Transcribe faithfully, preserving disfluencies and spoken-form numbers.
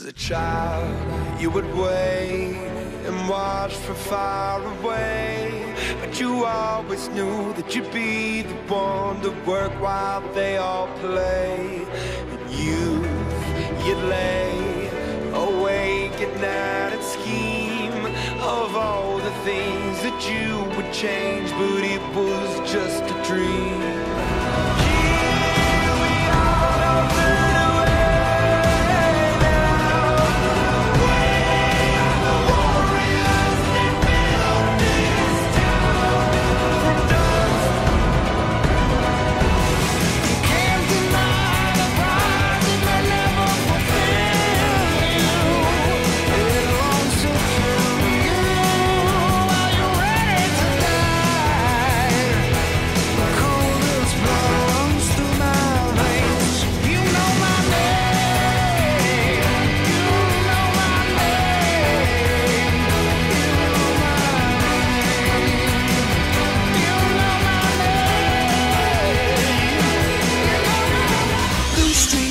As a child, you would wait and watch from far away, but you always knew that you'd be the one to work while they all play. In youth, you'd lay awake at night and scheme of all the things that you would change, but it was just a dream. Street